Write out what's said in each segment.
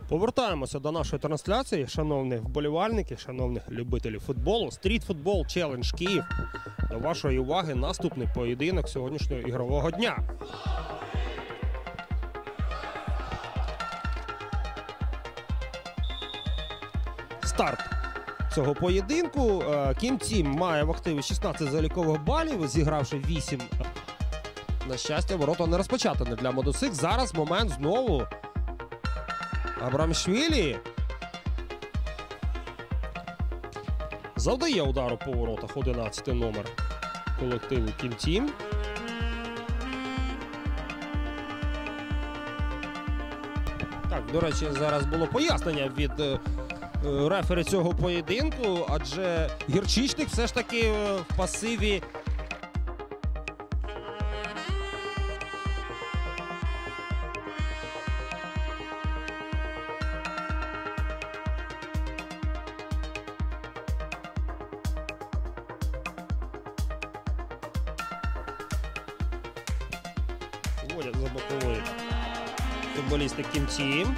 Повертаємося до нашої трансляції, шановні вболівальники, шановні любителі футболу. Стрітфутбол Челендж Київ. До вашої уваги наступний поєдинок сьогоднішнього ігрового дня. Старт цього поєдинку. Кім Тім має в активі 16 залікових балів, зігравши 8. На щастя, ворота не розпочатані для Модусик. Зараз момент знову. Абрамшвілі завдає удару по воротах 11-й номер колективу Кім Тім. Так, до речі, зараз було пояснення від рефері цього поєдинку, адже Гірчичник все ж таки в пасиві. Вводять за бокової футболісти Кім Тім.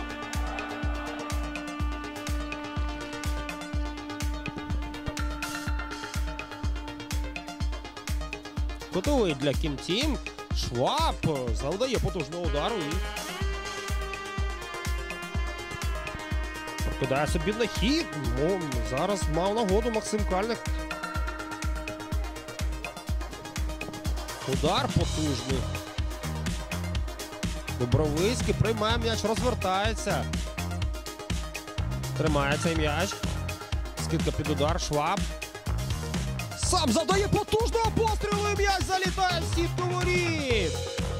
Готовий для Кім Тім. Шваб завдає потужного удару і прокидає собі на хід. Зараз мав нагоду Максим Кальник. Удар потужний. Бобровицький приймає м'яч, розвертається. Тримає цей м'яч. Скидка під удар. Шваб. Сам завдає потужного пострілу і м'яч залітає в сітку воріт.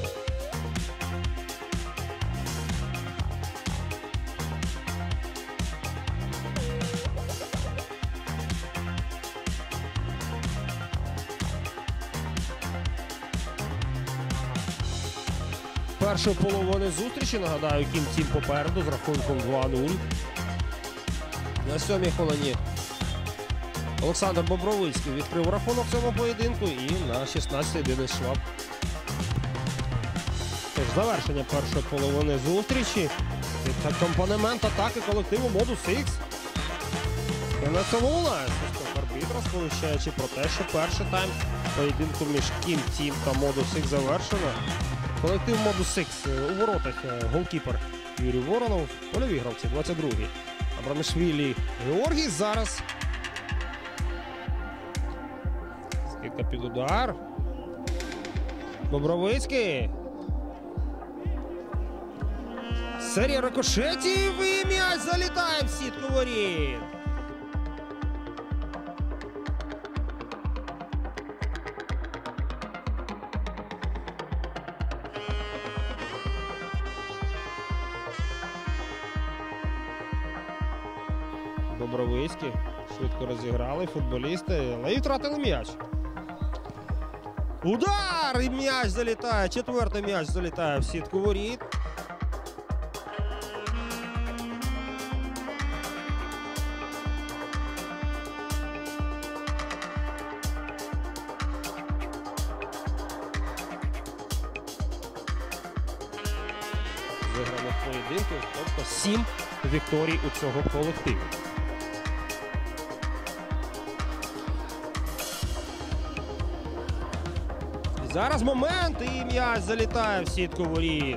Першої половини зустрічі, нагадаю, Кім Тім попереду з рахунком 2-0. На 7-й хвилині Олександр Бобровицький відкрив рахунок в цьому поєдинку і на 16-й Денис Шваб. Тож завершення першої половини зустрічі. Це акомпанемент атаки колективу Modus X. Кінець лунає свисток арбітра, сповіщаючи про те, що перший тайм поєдинку між Кім Тім та Modus X завершено. Колектив Modus X у воротах голкіпер Юрій Воронов, польові гравці 22-й. Абрамшвілі Георгій зараз. Скидка під удар. Бобровицький. Серія рикошетів і м'яч залітає в сітку воріт. Бобровицький. Швидко розіграли футболісти, але і втратили м'яч. Удар! І м'яч залітає. Четвертий м'яч залітає в сітку воріт. Зіграних поєдинків, тобто 7 вікторій у цього колективу. Зараз момент, і м'яч залітає в сітку воріт.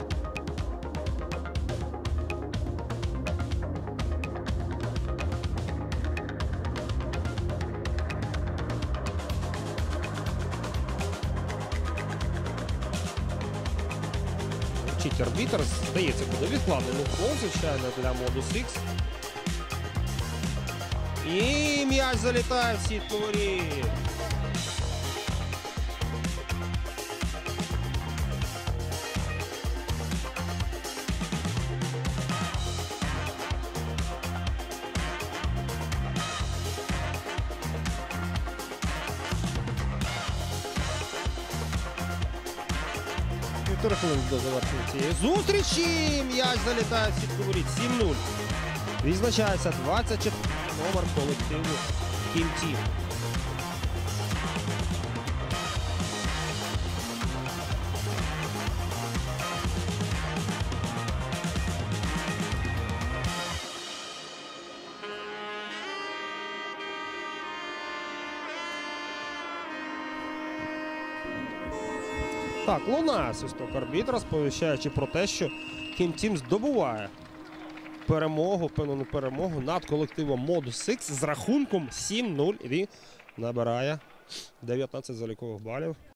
Вчить арбітр, здається, буде відкладений гол, звичайно, для Modus X. І м'яч залітає в сітку воріт. Півтори хвилини до завершення цієї зустрічі. М'яч залітає в сітку воріт. 7-0. Відзначається 24 номер колективу Кім Тім. Так, лунає свисток арбітра, сповіщаючи про те, що Team Team здобуває перемогу, впевнену перемогу над колективом Modus X з рахунком 7-0 і набирає 19 залікових балів.